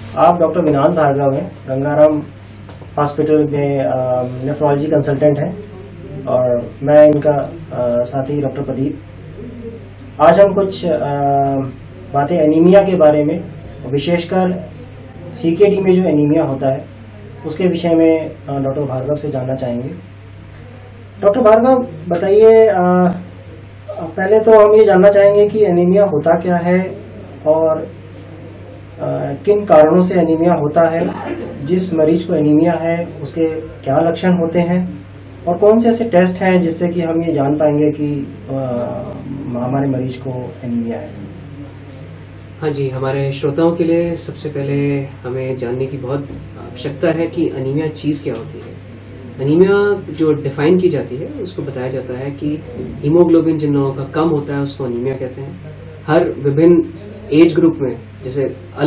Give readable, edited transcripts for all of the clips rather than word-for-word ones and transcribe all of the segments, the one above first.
आप डॉक्टर विनांत भार्गव हैं, गंगाराम हॉस्पिटल में नेफ्रोलॉजी कंसल्टेंट हैं और मैं इनका साथी डॉक्टर प्रदीप। आज हम कुछ बातें एनीमिया के बारे में, विशेषकर सीकेडी में जो एनीमिया होता है उसके विषय में डॉक्टर भार्गव से जानना चाहेंगे। डॉक्टर भार्गव बताइए, पहले तो हम ये जानना चाहेंगे कि एनीमिया होता क्या है और किन कारणों से एनीमिया होता है, जिस मरीज को एनीमिया है उसके क्या लक्षण होते हैं और कौन से ऐसे टेस्ट हैं जिससे कि हम ये जान पाएंगे कि हमारे मरीज को एनीमिया है। हाँ जी, हमारे श्रोताओं के लिए सबसे पहले हमें जानने की बहुत आवश्यकता है कि एनीमिया चीज़ क्या होती है। एनीमिया जो डिफाइन की जाती है उसको बताया जाता है कि हीमोग्लोबिन जिन लोगों का कम होता है उसको एनीमिया कहते हैं। हर विभिन्न एज ग्रुप में, जैसे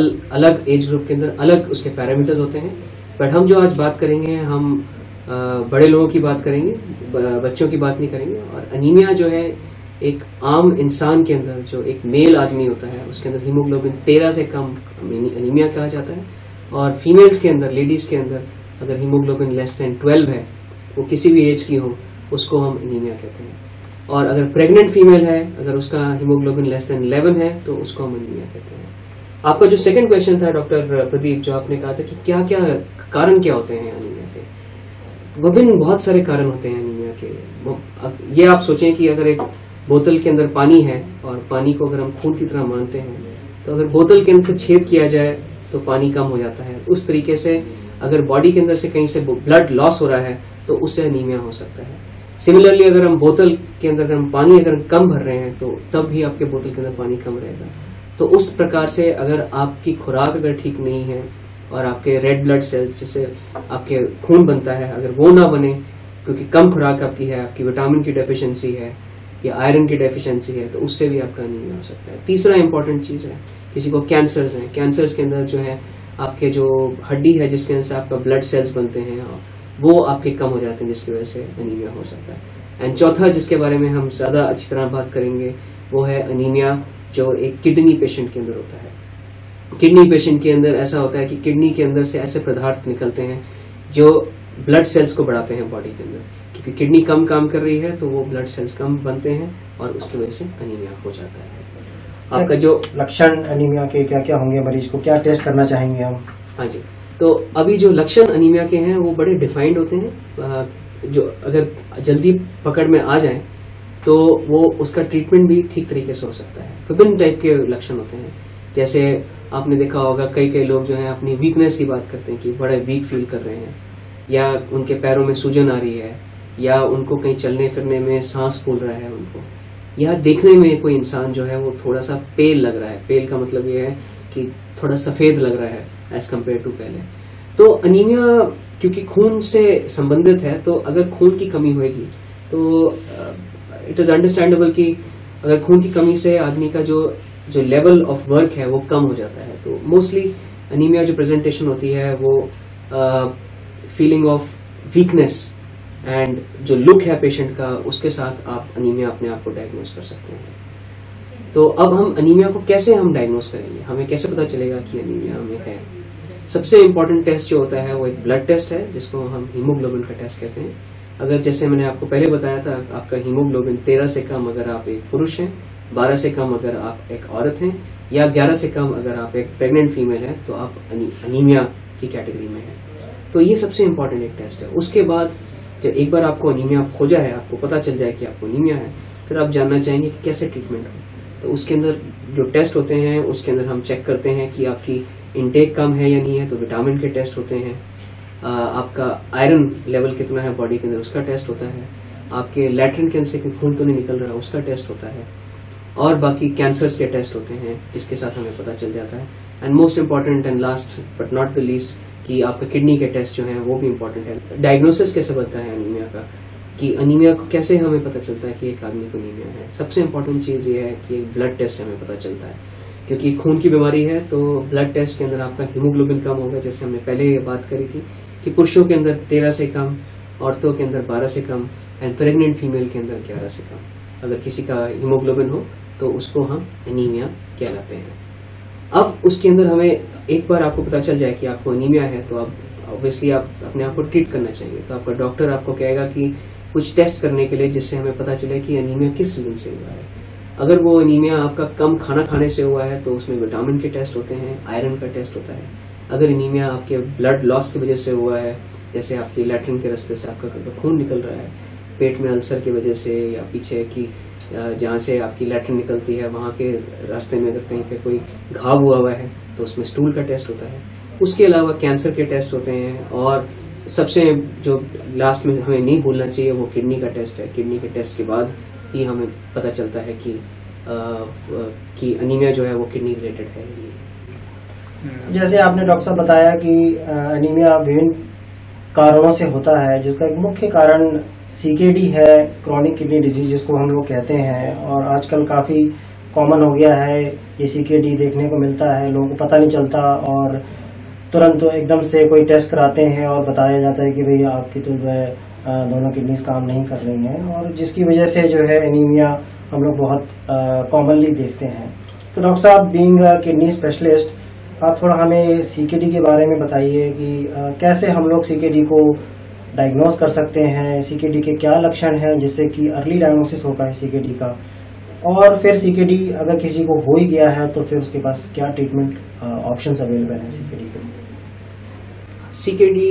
अलग एज ग्रुप के अंदर अलग उसके पैरामीटर्स होते हैं, बट हम जो आज बात करेंगे हम बड़े लोगों की बात करेंगे, बच्चों की बात नहीं करेंगे। और एनीमिया जो है एक आम इंसान के अंदर, जो एक मेल आदमी होता है उसके अंदर हीमोग्लोबिन 13 से कम एनीमिया कहा जाता है। और फीमेल्स के अंदर, लेडीज के अंदर अगर हीमोग्लोबिन लेस देन 12 है, वो किसी भी एज की हो, उसको हम एनीमिया कहते हैं। और अगर प्रेग्नेंट फीमेल है, अगर उसका हीमोग्लोबिन लेस देन 11 है तो उसको हम एनीमिया कहते हैं। आपका जो सेकंड क्वेश्चन था डॉक्टर प्रदीप, जो आपने कहा था कि क्या क्या कारण क्या होते हैं एनीमिया के, विभिन्न बहुत सारे कारण होते हैं एनीमिया के। ये आप सोचें कि अगर एक बोतल के अंदर पानी है और पानी को अगर हम खून की तरह मानते हैं, तो अगर बोतल के अंदर से छेद किया जाए तो पानी कम हो जाता है। उस तरीके से अगर बॉडी के अंदर से कहीं से ब्लड लॉस हो रहा है तो उससे एनीमिया हो सकता है। सिमिलरली अगर हम बोतल के अंदर अगर हम पानी अगर कम भर रहे हैं तो तब भी आपके बोतल के अंदर पानी कम रहेगा। तो उस प्रकार से अगर आपकी खुराक अगर ठीक नहीं है और आपके रेड ब्लड सेल्स, जिससे आपके खून बनता है, अगर वो ना बने क्योंकि कम खुराक आपकी है, आपकी विटामिन की डेफिशिएंसी है या आयरन की डेफिशिएंसी है, तो उससे भी आपका एनीमिया हो सकता है। तीसरा इंपॉर्टेंट चीज है, किसी को कैंसर्स हैं, कैंसर्स के अंदर जो है आपके जो हड्डी है जिसके अंदर से आपका ब्लड सेल्स बनते हैं वो आपके कम हो जाते हैं, जिसकी वजह से एनीमिया हो सकता है। एंड चौथा जिसके बारे में हम ज्यादा अच्छी तरह बात करेंगे वो है एनीमिया जो एक किडनी पेशेंट के अंदर होता है। किडनी पेशेंट के अंदर ऐसा होता है कि किडनी के अंदर से ऐसे पदार्थ निकलते हैं जो ब्लड सेल्स को बढ़ाते हैं बॉडी के अंदर, क्योंकि किडनी कम काम कर रही है तो वो ब्लड सेल्स कम बनते हैं और उसकी वजह से एनीमिया हो जाता है। आपका जो लक्षण एनीमिया के क्या क्या होंगे, मरीज को क्या टेस्ट करना चाहेंगे हम? हाँ जी, तो अभी जो लक्षण एनीमिया के हैं वो बड़े डिफाइंड होते हैं, जो अगर जल्दी पकड़ में आ जाए तो वो उसका ट्रीटमेंट भी ठीक तरीके से हो सकता है। विभिन्न टाइप के लक्षण होते हैं, जैसे आपने देखा होगा कई लोग जो है अपनी वीकनेस की बात करते हैं कि बड़े वीक फील कर रहे हैं, या उनके पैरों में सूजन आ रही है, या उनको कहीं चलने फिरने में सांस फूल रहा है उनको, या देखने में कोई इंसान जो है वो थोड़ा सा पेल लग रहा है। पेल का मतलब ये है कि थोड़ा सफेद लग रहा है एज कम्पेयर टू पहले। तो एनीमिया क्योंकि खून से संबंधित है, तो अगर खून की कमी होगी तो इट इज अंडरस्टैंडेबल कि अगर खून की कमी से आदमी का जो लेवल ऑफ वर्क है वो कम हो जाता है। तो मोस्टली एनीमिया जो प्रेजेंटेशन होती है वो फीलिंग ऑफ वीकनेस एंड जो लुक है पेशेंट का, उसके साथ आप एनीमिया अपने आप को डायग्नोज कर सकते हैं। तो अब हम एनीमिया को कैसे हम डायग्नोज करेंगे, हमें कैसे पता चलेगा कि एनीमिया हमें है? सबसे इम्पोर्टेंट टेस्ट जो होता है वो एक ब्लड टेस्ट है, जिसको हम हीमोग्लोबिन का टेस्ट कहते हैं। अगर जैसे मैंने आपको पहले बताया था, आपका हीमोग्लोबिन 13 से कम अगर आप एक पुरुष हैं, 12 से कम अगर आप एक औरत हैं, या 11 से कम अगर आप एक प्रेग्नेंट फीमेल है, तो आप एनीमिया की कैटेगरी में हैं। तो ये सबसे इम्पोर्टेंट एक टेस्ट है। उसके बाद जब एक बार आपको एनीमिया खोजा है, आपको पता चल जाए कि आपको एनीमिया है, फिर आप जानना चाहेंगे कि कैसे ट्रीटमेंट हो। तो उसके अंदर जो टेस्ट होते हैं उसके अंदर हम चेक करते हैं कि आपकी इनटेक कम है या नहीं है, तो विटामिन के टेस्ट होते हैं, आपका आयरन लेवल कितना है बॉडी के अंदर उसका टेस्ट होता है, आपके लैट्रिन के अंदर से खून तो नहीं निकल रहा उसका टेस्ट होता है, और बाकी कैंसर्स के टेस्ट होते हैं जिसके साथ हमें पता चल जाता है। And most important and last but not the least कि आपका किडनी के टेस्ट जो है वो भी इम्पोर्टेंट है। डायग्नोसिस कैसे बनता है एनीमिया का, कि एनीमिया को कैसे हमें पता चलता है कि एक आदमी को एनीमिया है? सबसे इम्पोर्टेंट चीज ये है कि एक ब्लड टेस्ट से हमें पता चलता है, क्योंकि खून की बीमारी है तो ब्लड टेस्ट के अंदर आपका हीमोग्लोबिन कम होगा। जैसे हमने पहले ये बात करी थी कि पुरुषों के अंदर 13 से कम, औरतों के अंदर 12 से कम, एंड प्रेग्नेंट फीमेल के अंदर 11 से कम अगर किसी का हीमोग्लोबिन हो तो उसको हम एनीमिया कहलाते हैं। अब उसके अंदर हमें एक बार आपको पता चल जाए कि आपको अनीमिया है तो आप ऑब्वियसली आप अपने आप को ट्रीट करना चाहिए। तो आपका डॉक्टर आपको कहेगा कि कुछ टेस्ट करने के लिए जिससे हमें पता चले कि अनीमिया किस रीजन से हुआ है। अगर वो अनीमिया आपका कम खाना खाने से हुआ है तो उसमें विटामिन के टेस्ट होते हैं, आयरन का टेस्ट होता है। अगर अनीमिया आपके ब्लड लॉस की वजह से हुआ है, जैसे आपकी लैट्रिन के रास्ते से आपका खून निकल रहा है, पेट में अल्सर की वजह से, या पीछे की जहाँ से आपकी लैट्रिन निकलती है वहाँ के रास्ते में अगर कहीं पे कोई घाव हुआ है तो उसमें स्टूल का टेस्ट होता है। उसके अलावा कैंसर के टेस्ट होते हैं, और सबसे जो लास्ट में हमें नहीं भूलना चाहिए वो किडनी का टेस्ट है। किडनी के टेस्ट के बाद ही हमें पता चलता है कि अनीमिया जो है वो किडनी रिलेटेड है। जैसे आपने डॉक्टर साहब बताया कि अनीमिया विभिन्न कारणों से होता है, जिसका एक मुख्य कारण सीकेडी है, क्रॉनिक किडनी डिजीज जिसको हम लोग कहते हैं। और आजकल काफ़ी कॉमन हो गया है ये सीकेडी देखने को मिलता है, लोगों को पता नहीं चलता और तुरंत एकदम से कोई टेस्ट कराते हैं और बताया जाता है कि भैया आपकी तो जो है दोनों किडनीज काम नहीं कर रही हैं, और जिसकी वजह से जो है एनीमिया हम लोग बहुत कॉमनली देखते हैं। तो डॉक्टर साहब, बीइंग किडनी स्पेशलिस्ट, आप थोड़ा हमें सीकेडी के बारे में बताइए कि कैसे हम लोग सीकेडी को डायग्नोस कर सकते हैं, सीकेडी के क्या लक्षण हैं जिससे कि अर्ली डायग्नोसिस हो पाए सीकेडी का, और फिर सीकेडी अगर किसी को हो ही गया है तो फिर उसके पास क्या ट्रीटमेंट ऑप्शंस अवेलेबल हैं सीकेडी के लिए। सीकेडी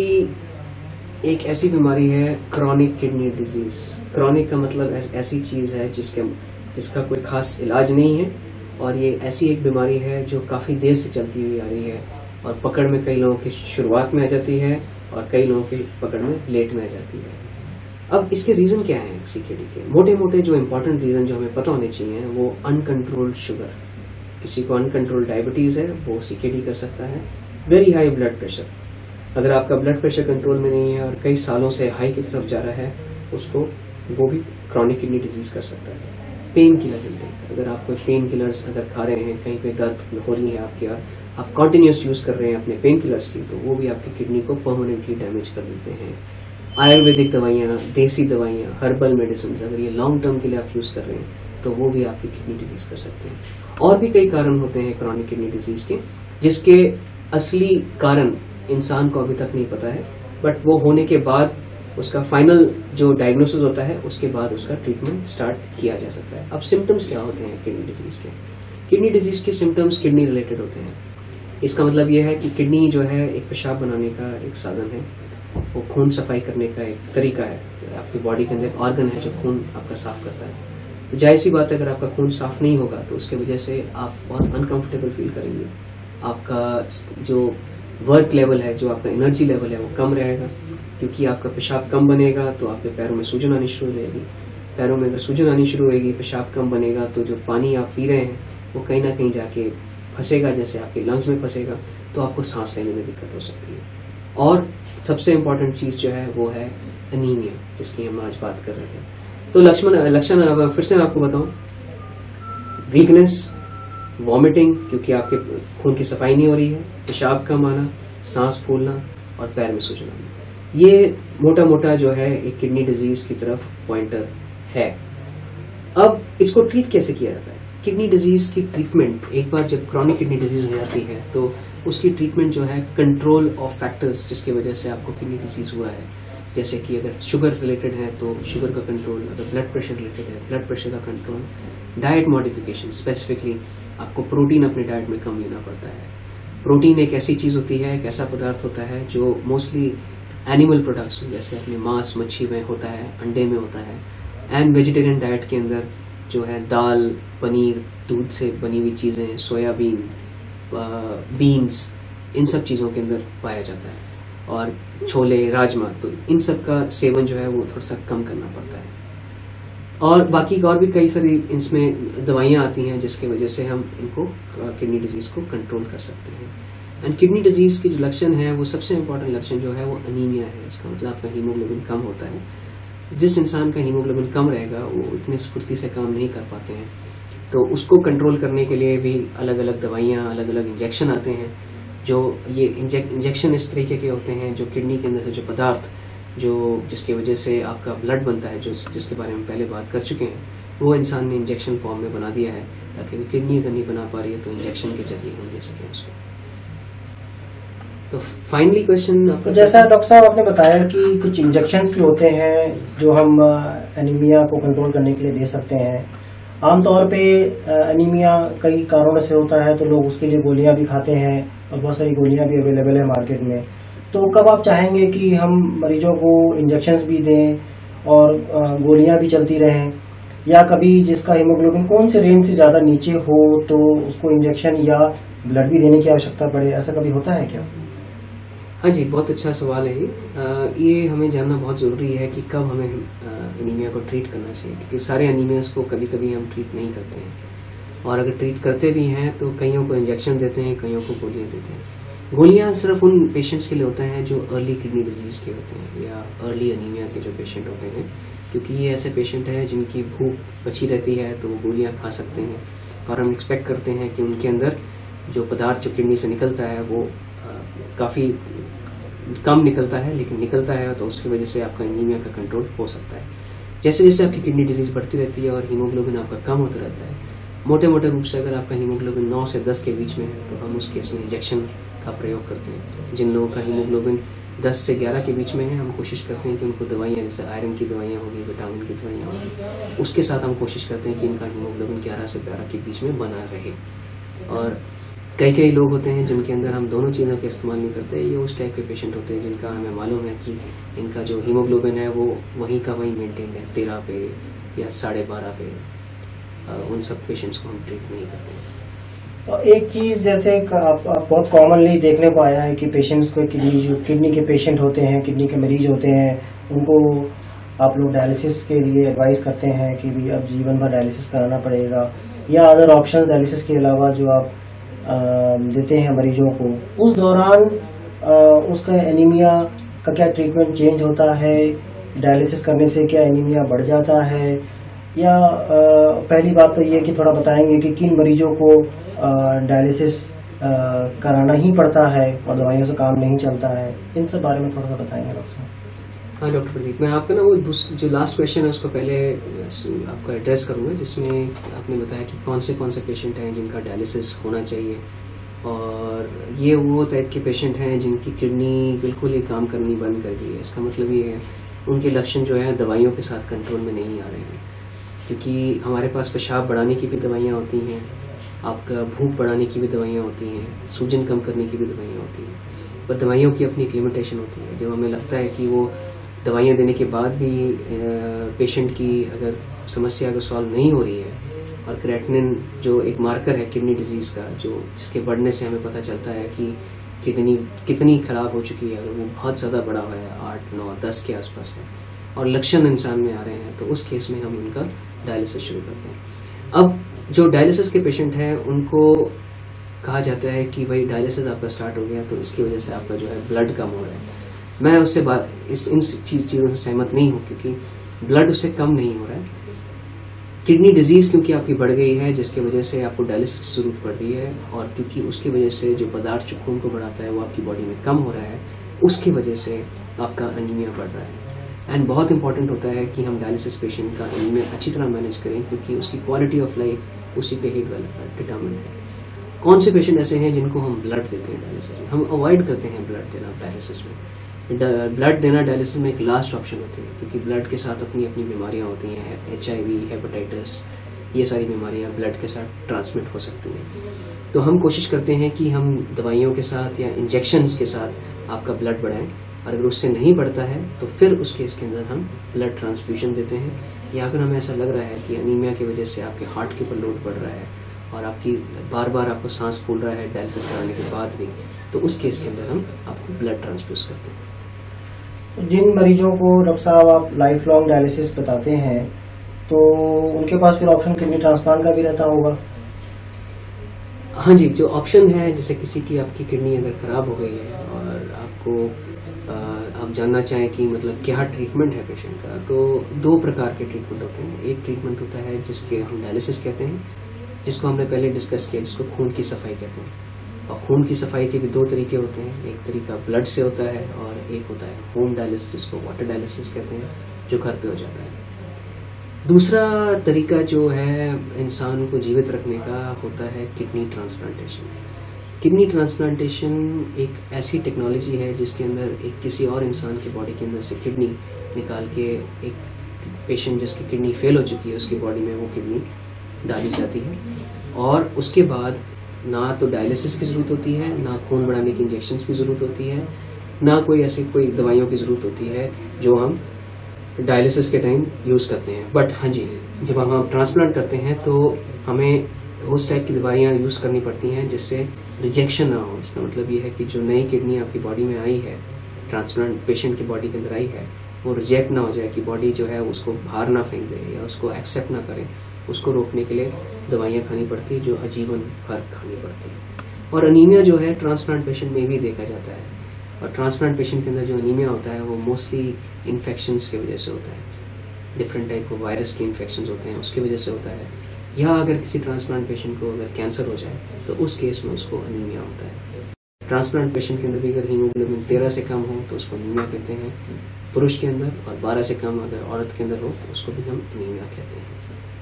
एक ऐसी बीमारी है, क्रॉनिक किडनी डिजीज। क्रॉनिक का मतलब ऐसी चीज है जिसका कोई खास इलाज नहीं है, और ये ऐसी एक बीमारी है जो काफी देर से चलती हुई आ रही है, और पकड़ में कई लोगों की शुरुआत में आ जाती है और कई लोगों की पकड़ में लेट में आ जाती है। अब इसके रीजन क्या है सीकेडी के? मोटे मोटे जो इम्पोर्टेंट रीजन जो हमें पता होने चाहिए वो अनकंट्रोल्ड शुगर। किसी को अनकंट्रोल्ड डायबिटीज है वो सीकेडी कर सकता है। वेरी हाई ब्लड प्रेशर, अगर आपका ब्लड प्रेशर कंट्रोल में नहीं है और कई सालों से हाई की तरफ जा रहा है, उसको वो भी क्रॉनिक किडनी डिजीज कर सकता है। पेन किलर इंटेक, अगर आप कोई पेन किलर्स अगर खा रहे हैं, कहीं पे दर्द हो रही है आपकी और आप कंटिन्यूस यूज कर रहे हैं अपने पेन किलर्स की, तो वो भी आपकी किडनी को परमानेंटली डैमेज कर देते हैं। आयुर्वेदिक दवाइयाँ, देसी दवाइयाँ, हर्बल मेडिसिन, अगर ये लॉन्ग टर्म के लिए आप यूज कर रहे हैं तो वो भी आपकी किडनी डिजीज कर सकते हैं। और भी कई कारण होते हैं क्रॉनिक किडनी डिजीज के, जिसके असली कारण इंसान को अभी तक नहीं पता है, बट वो होने के बाद उसका फाइनल जो डायग्नोसिस होता है उसके बाद उसका ट्रीटमेंट स्टार्ट किया जा सकता है। अब सिम्टम्स क्या होते हैं किडनी डिजीज के? किडनी डिजीज के सिम्टम्स किडनी रिलेटेड होते हैं। इसका मतलब यह है कि किडनी जो है एक पेशाब बनाने का एक साधन है, वो खून सफाई करने का एक तरीका है। आपकी बॉडी के अंदर एक ऑर्गन है जो खून आपका साफ करता है। तो जाहिर सी बात है, अगर आपका खून साफ नहीं होगा तो उसके वजह से आप बहुत अनकंफर्टेबल फील करेंगे। आपका जो वर्क लेवल है, जो आपका एनर्जी लेवल है वो कम रहेगा, क्योंकि आपका पेशाब कम बनेगा तो आपके पैरों में सूजन आनी शुरू हो जाएगी। पैरों में अगर सूजन आनी शुरू होगी, पेशाब कम बनेगा, तो जो पानी आप पी रहे हैं वो कहीं ना कहीं जाके फंसेगा, जैसे आपके लंग्स में फंसेगा, तो आपको सांस लेने में दिक्कत हो सकती है। और सबसे इम्पोर्टेंट चीज जो है वो है अनीमिया, जिसकी हम आज बात कर रहे थे। तो लक्षण फिर से मैं आपको बताऊं, वीकनेस, वॉमिटिंग, क्योंकि आपके खून की सफाई नहीं हो रही है, पेशाब कम आना, सांस फूलना और पैर में सूजन आना, ये मोटा मोटा जो है एक किडनी डिजीज की तरफ पॉइंटर है। अब इसको ट्रीट कैसे किया जाता है? किडनी डिजीज की ट्रीटमेंट, एक बार जब क्रॉनिक किडनी डिजीज हो जाती है तो उसकी ट्रीटमेंट जो है कंट्रोल ऑफ फैक्टर्स जिसकी वजह से आपको किडनी डिजीज हुआ है, जैसे कि अगर शुगर रिलेटेड है तो शुगर का कंट्रोल, अगर ब्लड प्रेशर रिलेटेड है ब्लड प्रेशर का कंट्रोल, डाइट मॉडिफिकेशन, स्पेसिफिकली आपको प्रोटीन अपने डाइट में कम लेना पड़ता है। प्रोटीन एक ऐसी चीज होती है, एक ऐसा पदार्थ होता है जो मोस्टली एनिमल प्रोडक्ट्स में, जैसे अपने मांस मच्छी में होता है, अंडे में होता है, एंड वेजिटेरियन डाइट के अंदर जो है दाल, पनीर, दूध से बनी हुई चीजें, सोयाबीन, बीन्स, इन सब चीजों के अंदर पाया जाता है, और छोले, राजमा, तो इन सब का सेवन जो है वो थोड़ा सा कम करना पड़ता है। और बाकी और भी कई सारी इसमें दवाइयां आती हैं जिसकी वजह से हम इनको किडनी डिजीज को कंट्रोल कर सकते हैं। एंड किडनी डिजीज के जो लक्षण है वो सबसे इम्पोर्टेंट लक्षण जो है वो अनीमिया है। इसका मतलब आपका हीमोग्लोबिन कम होता है। जिस इंसान का हीमोग्लोबिन कम रहेगा वो इतने स्फूर्ति से काम नहीं कर पाते हैं, तो उसको कंट्रोल करने के लिए भी अलग अलग दवाइयाँ, अलग अलग इंजेक्शन आते हैं। जो ये इंजेक्शन इस तरीके के होते हैं जो किडनी के अंदर से जो पदार्थ जो जिसकी वजह से आपका ब्लड बनता है, जो जिसके बारे में पहले बात कर चुके हैं, वो इंसान ने इंजेक्शन फॉर्म में बना दिया है, ताकि किडनी अगर नहीं बना पा रही है तो इंजेक्शन के जरिए हम दे सकें उसको। तो फाइनली क्वेश्चन तो जैसा डॉक्टर साहब आपने बताया कि कुछ इंजेक्शंस भी होते हैं जो हम एनीमिया को कंट्रोल करने के लिए दे सकते हैं। आमतौर पे एनीमिया कई कारणों से होता है, तो लोग उसके लिए गोलियां भी खाते हैं और बहुत सारी गोलियां भी अवेलेबल है मार्केट में। तो कब आप चाहेंगे कि हम मरीजों को इंजेक्शंस भी दें और गोलियां भी चलती रहें, या कभी जिसका हीमोग्लोबिन कौन से रेंज से ज़्यादा नीचे हो तो उसको इंजेक्शन या ब्लड भी देने की आवश्यकता पड़े, ऐसा कभी होता है क्या? हाँ जी, बहुत अच्छा सवाल है ये हमें जानना बहुत ज़रूरी है कि कब हमें एनीमिया को ट्रीट करना चाहिए, क्योंकि सारे एनीमियाज को कभी कभी हम ट्रीट नहीं करते हैं, और अगर ट्रीट करते भी हैं तो कईयों को इंजेक्शन देते हैं, कईयों को गोलियां देते हैं। गोलियां सिर्फ उन पेशेंट्स के लिए होते हैं जो अर्ली किडनी डिजीज़ के होते हैं या अर्ली एनीमिया के जो पेशेंट होते हैं, क्योंकि ये ऐसे पेशेंट हैं जिनकी भूख बची रहती है तो वो गोलियाँ खा सकते हैं, और हम एक्सपेक्ट करते हैं कि उनके अंदर जो पदार्थ जो किडनी से निकलता है वो काफ़ी कम निकलता है, लेकिन निकलता है तो उसकी वजह से आपका एनीमिया का कंट्रोल हो सकता है। जैसे जैसे आपकी किडनी डिजीज बढ़ती रहती है और हीमोग्लोबिन आपका कम होता रहता है, मोटे मोटे रूप से अगर आपका हीमोग्लोबिन 9 से 10 के बीच में है तो हम उस केस में इंजेक्शन का प्रयोग करते हैं। जिन लोगों का हीमोग्लोबिन 10 से 11 के बीच में है, हम कोशिश करते हैं कि उनको दवाइयाँ, जैसे आयरन की दवाइयाँ होगी, विटामिन की दवाइयाँ होगी, उसके साथ हम कोशिश करते हैं कि इनका हीमोग्लोबिन 11 से 12 के बीच में बना रहे। और कई लोग होते हैं जिनके अंदर हम दोनों चीज़ों का इस्तेमाल नहीं करते। ये उस टाइप के पेशेंट होते हैं जिनका हमें मालूम है कि इनका जो हीमोग्लोबिन है वो वहीं का वहीं मेंटेन है, 13 पे या 12.5 पे। उन सब पेशेंट्स को हम ट्रीट नहीं करते। और एक चीज़ जैसे बहुत कॉमनली देखने को आया है कि पेशेंट्स को किडनी के पेशेंट होते हैं, किडनी के मरीज होते हैं, उनको आप लोग डायलिसिस के लिए एडवाइस करते हैं कि भी अब जीवन भर डायलिसिस कराना पड़ेगा, या अदर ऑप्शंस डायलिसिस के अलावा जो आप देते हैं मरीजों को। उस दौरान उसका एनीमिया का क्या ट्रीटमेंट चेंज होता है? डायलिसिस करने से क्या एनीमिया बढ़ जाता है? या पहली बात तो ये कि थोड़ा बताएंगे कि किन मरीजों को डायलिसिस कराना ही पड़ता है और दवाइयों से काम नहीं चलता है, इन सब बारे में थोड़ा सा बताएंगे डॉक्टर साहब। हाँ डॉक्टर प्रदीप, मैं आपका ना वो जो लास्ट क्वेश्चन है उसको पहले आपको एड्रेस करूँगा, जिसमें आपने बताया कि कौन से पेशेंट हैं जिनका डायलिसिस होना चाहिए, और ये वो टाइप के पेशेंट हैं जिनकी किडनी बिल्कुल ही काम करनी बंद कर दी है। इसका मतलब ये है उनके लक्षण जो है दवाइयों के साथ कंट्रोल में नहीं आ रहे हैं, क्योंकि हमारे पास पेशाब बढ़ाने की भी दवाइयाँ होती हैं, आपका भूख बढ़ाने की भी दवाइयाँ होती हैं, सूजन कम करने की भी दवाइयाँ होती हैं, पर दवाइयों की अपनी एक लिमिटेशन होती है। जब हमें लगता है कि वो दवाइयाँ देने के बाद भी पेशेंट की अगर समस्या अगर सॉल्व नहीं हो रही है, और क्रेटिनिन जो एक मार्कर है किडनी डिजीज़ का, जो जिसके बढ़ने से हमें पता चलता है कि किडनी कितनी खराब हो चुकी है, अगर वो बहुत ज़्यादा बड़ा हुआ है, 8, 9, 10 के आसपास है, और लक्षण इंसान में आ रहे हैं, तो उस केस में हम उनका डायलिसिस शुरू करते हैं। अब जो डायलिसिस के पेशेंट हैं उनको कहा जाता है कि भाई डायलिसिस आपका स्टार्ट हो गया तो इसकी वजह से आपका जो है ब्लड कम हो रहा है। मैं उससे इन चीज़ों से सहमत नहीं हूँ, क्योंकि ब्लड उससे कम नहीं हो रहा है। किडनी डिजीज़ क्योंकि आपकी बढ़ गई है, जिसकी वजह से आपको डायलिसिस की जरूरत पड़ रही है, और क्योंकि उसकी वजह से जो पदार्थ जो खून को बढ़ाता है वो आपकी बॉडी में कम हो रहा है, उसकी वजह से आपका एनीमिया बढ़ रहा है। एंड बहुत इंपॉर्टेंट होता है कि हम डायलिसिस पेशेंट का एनीमिया अच्छी तरह मैनेज करें, क्योंकि उसकी क्वालिटी ऑफ लाइफ उसी पे ही डिटर्मिन है। कौन से पेशेंट ऐसे हैं जिनको हम ब्लड देते हैं डायलिसिस में? हम अवॉइड करते हैं ब्लड देना डायलिसिस में। ब्लड देना डायलिसिस में एक लास्ट ऑप्शन होती है, क्योंकि ब्लड के साथ अपनी अपनी बीमारियां होती हैं, HIV, हेपेटाइटिस, ये सारी बीमारियां ब्लड के साथ ट्रांसमिट हो सकती हैं। तो हम कोशिश करते हैं कि हम दवाइयों के साथ या इंजेक्शन्स के साथ आपका ब्लड बढ़ाएं, और अगर उससे नहीं बढ़ता है तो फिर उस केस के अंदर हम ब्लड ट्रांसफ्यूजन देते हैं। या अगर हमें ऐसा लग रहा है कि एनीमिया की वजह से आपके हार्ट के ऊपर लोड बढ़ रहा है और आपकी बार बार आपको सांस फूल रहा है डायलिसिस कराने के बाद भी, तो उस केस के अंदर हम आपको ब्लड ट्रांसफ्यूज करते हैं। जिन मरीजों को डॉक्टर साहब आप लाइफ लॉन्ग डायलिसिस बताते हैं, तो उनके पास फिर ऑप्शन किडनी ट्रांसप्लांट का भी रहता होगा? हाँ जी, जो ऑप्शन है, जैसे किसी की आपकी किडनी अगर खराब हो गई है और आपको आप जानना चाहें कि मतलब क्या ट्रीटमेंट है पेशेंट का, तो 2 प्रकार के ट्रीटमेंट होते हैं। एक ट्रीटमेंट होता है जिसके हम डायलिसिस कहते हैं, जिसको हमने पहले डिस्कस किया, जिसको खून की सफाई कहते हैं। और खून की सफाई के भी 2 तरीके होते हैं, एक तरीका ब्लड से होता है और एक होता है होम डायलिसिस, जिसको वाटर डायलिसिस कहते हैं, जो घर पे हो जाता है। दूसरा तरीका जो है इंसान को जीवित रखने का होता है किडनी ट्रांसप्लांटेशन। किडनी ट्रांसप्लांटेशन एक ऐसी टेक्नोलॉजी है जिसके अंदर एक किसी और इंसान की बॉडी के अंदर से किडनी निकाल के एक पेशेंट जिसकी किडनी फेल हो चुकी है उसकी बॉडी में वो किडनी डाली जाती है, और उसके बाद ना तो डायलिसिस की ज़रूरत होती है, ना खून बढ़ाने की इंजेक्शंस की ज़रूरत होती है, ना कोई ऐसी कोई दवाइयों की ज़रूरत होती है जो हम डायलिसिस के टाइम यूज़ करते हैं। बट हाँ जी, जब हम ट्रांसप्लांट करते हैं तो हमें उस टाइप की दवाइयाँ यूज़ करनी पड़ती हैं जिससे रिजेक्शन ना हो। इसका मतलब ये है कि जो नई किडनी आपकी बॉडी में आई है, ट्रांसप्लांट पेशेंट की बॉडी के अंदर आई है, वो रिजेक्ट ना हो जाए कि बॉडी जो है उसको बाहर ना फेंक दे या उसको एक्सेप्ट ना करे। उसको रोकने के लिए दवाइयाँ खानी पड़ती है जो आजीवन भर खानी पड़ती है। और अनीमिया जो है ट्रांसप्लांट पेशेंट में भी देखा जाता है, और ट्रांसप्लांट पेशेंट के अंदर जो अनीमिया होता है वो मोस्टली इन्फेक्शंस की वजह से होता है। डिफरेंट टाइप के वायरस के इन्फेक्शंस होते हैं उसकी वजह से होता है, या अगर किसी ट्रांसप्लांट पेशेंट को अगर कैंसर हो जाए तो उस केस में उसको अनीमिया होता है। ट्रांसप्लांट पेशेंट के अंदर भी अगर हीमोग्लोबिन 13 से कम हो तो उसको अनीमिया कहते हैं पुरुष के अंदर, और 12 से कम अगर औरत के अंदर हो तो उसको भी हम अनीमिया कहते हैं।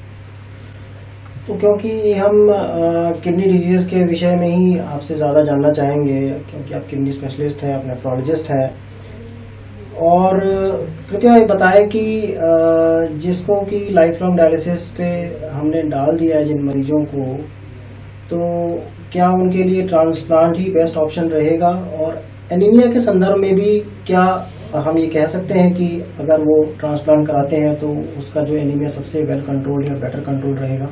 तो क्योंकि हम किडनी डिजीज के विषय में ही आपसे ज़्यादा जानना चाहेंगे, क्योंकि आप किडनी स्पेशलिस्ट हैं, आप नेफ्रोलॉजिस्ट हैं, और कृपया ये बताएं कि जिसको कि लाइफ लॉन्ग डायलिसिस पे हमने डाल दिया है जिन मरीजों को, तो क्या उनके लिए ट्रांसप्लांट ही बेस्ट ऑप्शन रहेगा? और एनीमिया के संदर्भ में भी क्या हम ये कह सकते हैं कि अगर वो ट्रांसप्लांट कराते हैं तो उसका जो एनीमिया सबसे वेल कंट्रोल्ड या बेटर कंट्रोल रहेगा?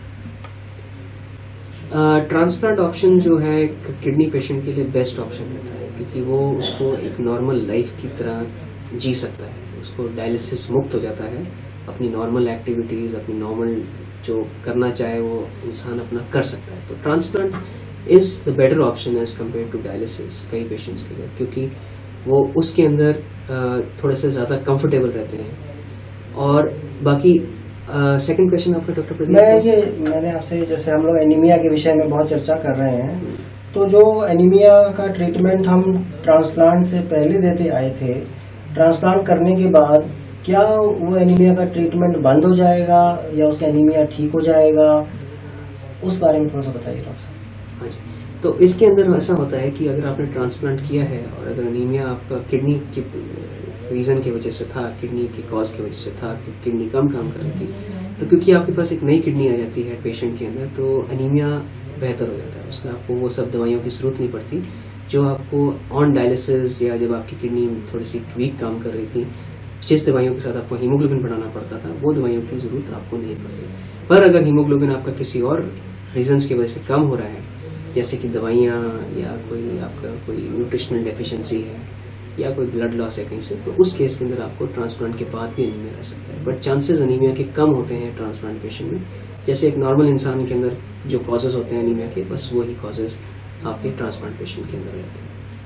ट्रांसप्लांट ऑप्शन जो है किडनी पेशेंट के लिए बेस्ट ऑप्शन रहता है, क्योंकि वो उसको एक नॉर्मल लाइफ की तरह जी सकता है, उसको डायलिसिस मुक्त हो जाता है, अपनी नॉर्मल एक्टिविटीज़, अपनी नॉर्मल जो करना चाहे वो इंसान अपना कर सकता है। तो transplant is the better option as compare to dialysis कई पेशेंट्स के लिए, क्योंकि वो उसके अंदर थोड़े से ज़्यादा कंफर्टेबल रहते हैं। और बाकी सेकंड क्वेश्चन आपका डॉक्टर प्रदीप, मैंने आपसे, जैसे हम लोग एनीमिया के विषय में बहुत चर्चा कर रहे हैं, तो जो एनीमिया का ट्रीटमेंट हम ट्रांसप्लांट से पहले देते आए थे, ट्रांसप्लांट करने के बाद क्या वो एनीमिया का ट्रीटमेंट बंद हो जाएगा या उसका एनीमिया ठीक हो जाएगा? उस बारे में थोड़ा सा बताइए डॉक्टर साहब। हाँ जी, तो इसके अंदर ऐसा होता है कि अगर आपने ट्रांसप्लांट किया है और अगर एनीमिया आपका किडनी की रीज़न की वजह से था, किडनी की कॉज की वजह से था, किडनी कम काम कर रही थी, तो क्योंकि आपके पास एक नई किडनी आ जाती है पेशेंट के अंदर, तो एनीमिया बेहतर हो जाता है। उसमें आपको वो सब दवाइयों की ज़रूरत नहीं पड़ती जो आपको ऑन डायलिसिस या जब आपकी किडनी थोड़ी सी वीक काम कर रही थी, जिस दवाइयों के साथ आपको हीमोग्लोबिन बढ़ाना पड़ता था, वो दवाइयों की ज़रूरत आपको नहीं पड़ती। पर अगर हीमोग्लोबिन आपका किसी और रीजंस की वजह से कम हो रहा है, जैसे कि दवाइयाँ या कोई आपका कोई न्यूट्रिशनल डेफिशिएंसी है या कोई ब्लड लॉस है कहीं से, तो उस केस के अंदर आपको ट्रांसप्लांट के बाद भी एनीमिया रह सकता है। बट चांसेस एनीमिया के कम होते हैं ट्रांसप्लांट पेशेंट में, जैसे एक नॉर्मल इंसान के अंदर जो कॉजेज होते हैं एनीमिया के, बस वही कॉजेज आपके ट्रांसप्लांट पेशेंट के अंदर रहते हैं।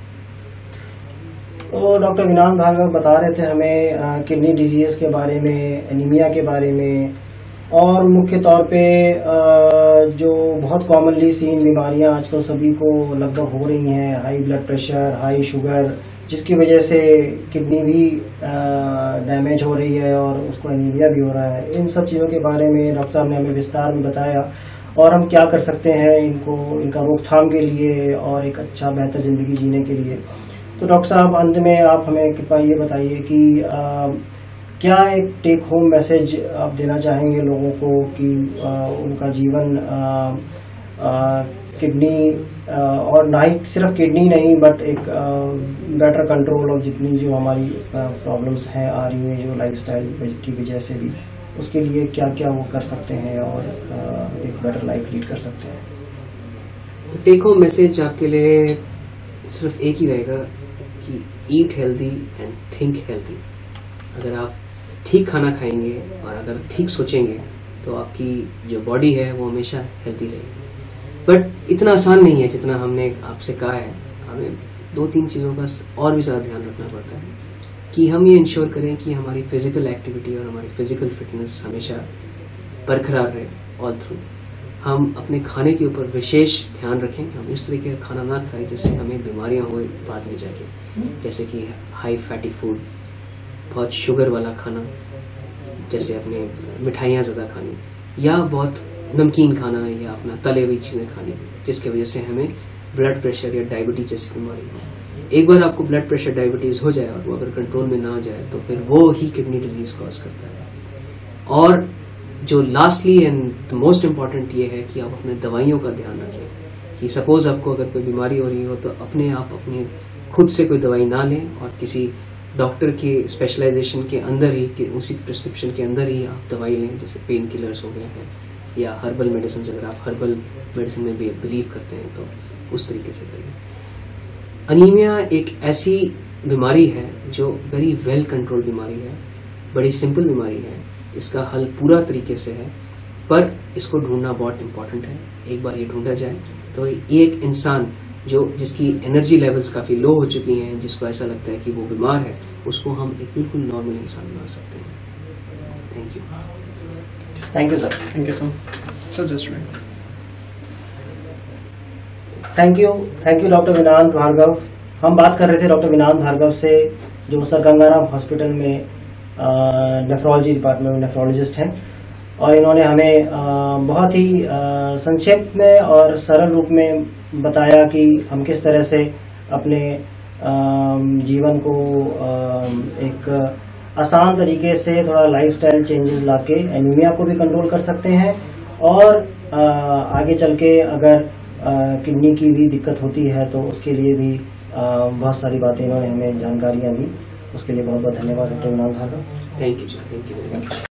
तो डॉक्टर विनांत भार्गव बता रहे थे हमें किडनी डिजीज के बारे में, एनीमिया के बारे में, और मुख्य तौर पे जो बहुत कॉमनली सीन बीमारियां आजकल सभी को लगभग हो रही हैं, high blood pressure, high sugar, जिसकी वजह से किडनी भी डैमेज हो रही है और उसको एनीमिया भी हो रहा है। इन सब चीज़ों के बारे में डॉक्टर साहब ने हमें विस्तार में बताया, और हम क्या कर सकते हैं इनका रोकथाम के लिए और एक अच्छा बेहतर ज़िंदगी जीने के लिए। तो डॉक्टर साहब, अंत में आप हमें कृपया ये बताइए कि क्या एक टेक होम मैसेज आप देना चाहेंगे लोगों को कि उनका जीवन किडनी और ना ही सिर्फ किडनी नहीं बट एक बेटर कंट्रोल ऑफ जितनी जो हमारी प्रॉब्लम्स हैं आ रही हैं जो लाइफस्टाइल की वजह से भी, उसके लिए क्या क्या वो कर सकते हैं और एक बेटर लाइफ लीड कर सकते हैं? तो टेक होम मैसेज आपके लिए सिर्फ एक ही रहेगा कि eat healthy and think healthy. अगर आप ठीक खाना खाएंगे और अगर ठीक सोचेंगे तो आपकी जो बॉडी है वो हमेशा हेल्दी रहेगी। बट इतना आसान नहीं है जितना हमने आपसे कहा है। हमें 2-3 चीज़ों का और भी ज़्यादा ध्यान रखना पड़ता है कि हम ये इंश्योर करें कि हमारी फिजिकल एक्टिविटी और हमारी फिजिकल फिटनेस हमेशा बरकरार रहे ऑल थ्रू। हम अपने खाने के ऊपर विशेष ध्यान रखें, हम इस तरीके का खाना ना खाएं जिससे हमें बीमारियां हो बाद में जाके, जैसे कि हाई फैटी फूड, बहुत शुगर वाला खाना, जैसे अपने मिठाइयाँ ज़्यादा खानी या बहुत नमकीन खाना या अपना तले हुई चीज़ें खानी, जिसकी वजह से हमें ब्लड प्रेशर या डायबिटीज जैसी बीमारी हो। एक बार आपको ब्लड प्रेशर डायबिटीज़ हो जाए और वो अगर कंट्रोल में ना हो जाए तो फिर वो ही किडनी डिजीज कॉज करता है। और जो लास्टली एंड मोस्ट इम्पॉर्टेंट ये है कि आप अपने दवाइयों का ध्यान रखें कि सपोज आपको अगर कोई बीमारी हो रही हो तो अपने आप अपनी खुद से कोई दवाई ना लें और किसी डॉक्टर की स्पेशलाइजेशन के अंदर ही कि उसी प्रिस्क्रिप्शन के अंदर ही आप दवाई लें, जैसे पेन किलर्स हो गए हैं या हर्बल मेडिसिन, अगर आप हर्बल मेडिसिन में भी बिलीव करते हैं तो उस तरीके से करिए। अनीमिया एक ऐसी बीमारी है जो वेरी वेल कंट्रोल बीमारी है, बड़ी सिंपल बीमारी है, इसका हल पूरा तरीके से है, पर इसको ढूंढना बहुत इम्पोर्टेंट है। एक बार ये ढूंढा जाए तो एक इंसान जिसकी एनर्जी लेवल्स काफ़ी लो हो चुकी हैं, जिसको ऐसा लगता है कि वो बीमार है, उसको हम एक बिल्कुल नॉर्मल इंसान बना सकते हैं। Thank you. Thank you sir. Thank you, sir. So just right. Thank you doctor Vinant Bhargava. हम बात कर रहे थे डॉक्टर विनांत भार्गव से, जो सर गंगाराम हॉस्पिटल में नेफ्रोलॉजी डिपार्टमेंट में नेफ्रोलॉजिस्ट हैं, और इन्होंने हमें बहुत ही संक्षेप में और सरल रूप में बताया कि हम किस तरह से अपने जीवन को एक आसान तरीके से थोड़ा लाइफस्टाइल चेंजेस लाके एनीमिया को भी कंट्रोल कर सकते हैं, और आगे चल के अगर किडनी की भी दिक्कत होती है तो उसके लिए भी बहुत सारी बातें इन्होंने हमें जानकारियाँ दी। उसके लिए बहुत बहुत धन्यवाद doctor Vinant Bhargava. Thank you.